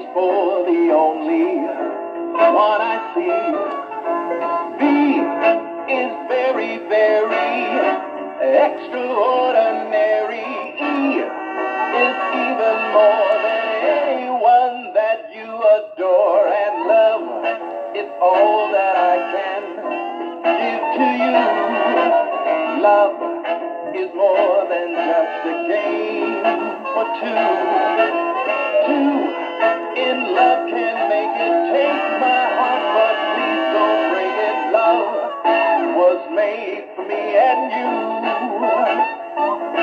for the only one I see. B is very, very extraordinary. E is even more than anyone that you adore. And love is all that I can give to you. Love is more than just a game for two. Two in love can make it. Take my heart, but please don't break it. Love was made for me and you.